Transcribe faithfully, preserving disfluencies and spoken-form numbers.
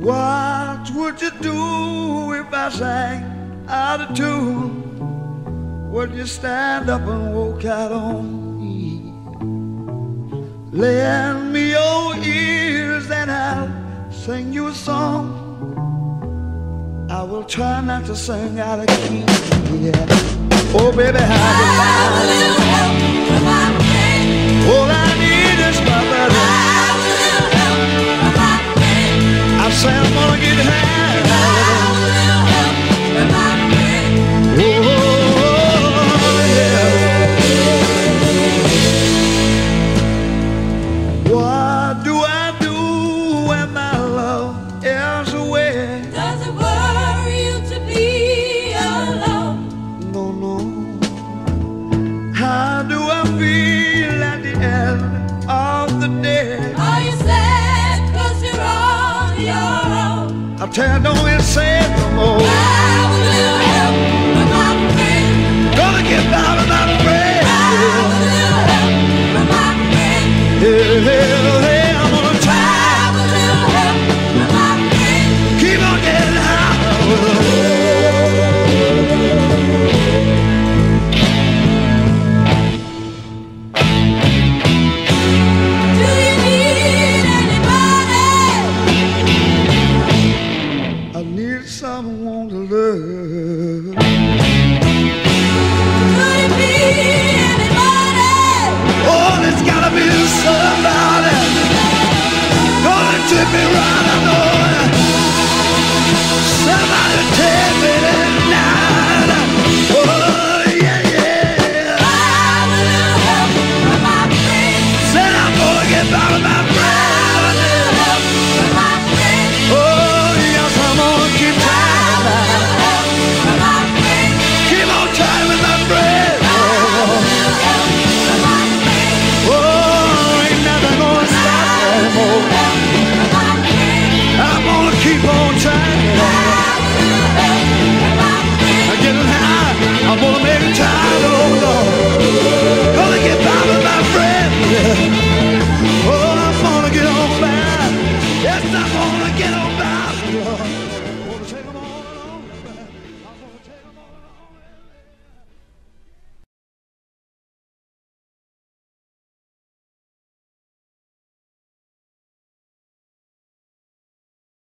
What would you do if I sang out of tune? Would you stand up and walk out on me? Lend me your ears and I'll sing you a song. I will try not to sing out of key. Yeah. Oh baby, how do I will help with my pain. all I need is my buddy. I will help with my pain. I say I'm gonna get high. I will help with my pain. Oh yeah. What do I do when my love is away? Does it worry you to be alone? No, no. How do I feel at the end of the day? Are you sad cause you're on your own? I tell you, don't get sad no more. I will help with my pain. Gonna get down and I'm afraid. I will help with my pain. Yeah, yeah, yeah, I'm gonna I try. will help with my pain. Keep on getting high. Do you need anybody? I need someone to love. Could it be anybody? Oh, there's gotta be somebody gonna tip me right, I know. Somebody take me tonight. Oh, yeah, yeah. I will help with my pain. Said I'm gonna get by with my